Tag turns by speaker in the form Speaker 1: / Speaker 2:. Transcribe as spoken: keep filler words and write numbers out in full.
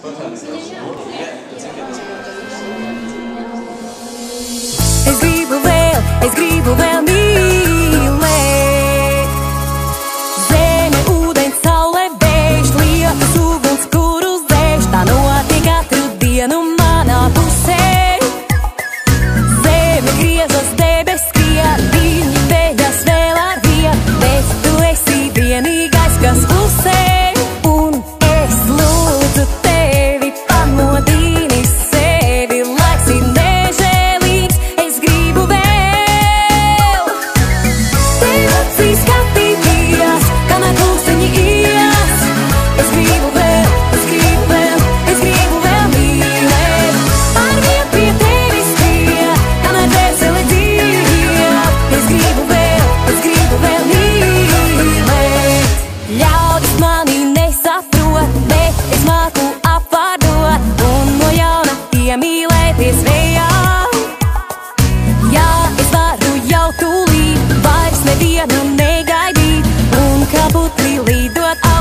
Speaker 1: Es gribu vēl, es gribu vēl mīlēt. Zeme, ūdens, saule, vējš, lietus, uguns, kurus dzēš. Tā notiek katru dienu manā pusē. Zeme griezas, debes skrien, viņi veļas vēl ar vien, bet tu esi vienīgais, kas klusē. Un es lūdzu tevi, pamodini sevi, laiks ir nežēlīgs, es gribu vēl. Tev acīs skatīties, kamēr klusiņi ies. Es gribu vēl, es gribu vēl, es gribu vēl mīlēt. Ar vien pie tevis skrien, kamēr dvēsele dzīve. Es gribu vēl, es gribu vēl mīlēt. Ļaudis mani nesaprot, bet es māku apvārdot un no jauna piemīlēties vējā. Jā, es varu jau tūlīt, vairs nevienu negaidīt un kā putni lidot